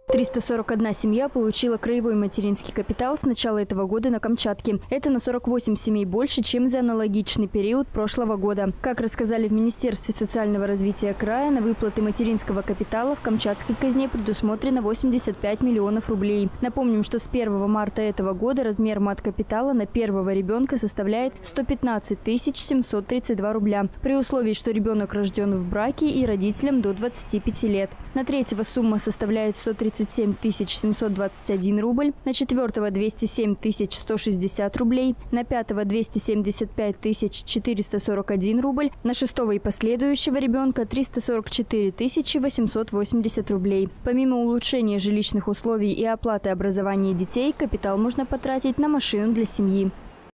341 семья получила краевой материнский капитал с начала этого года на Камчатке. Это на 48 семей больше, чем за аналогичный период прошлого года. Как рассказали в Министерстве социального развития края, на выплаты материнского капитала в камчатской казне предусмотрено 85 миллионов рублей. Напомним, что с 1 марта этого года размер мат-капитала на первого ребенка составляет 115 732 рубля, при условии, что ребенок рожден в браке и родителям до 25 лет. На третьего сумма составляет 137 721 рубль, на четвертого 207 160 рублей, на пятого 275 441 рубль, на шестого и последующего ребенка 344 880 рублей. Помимо улучшения жилищных условий и оплаты образования детей, капитал можно потратить на машину для семьи.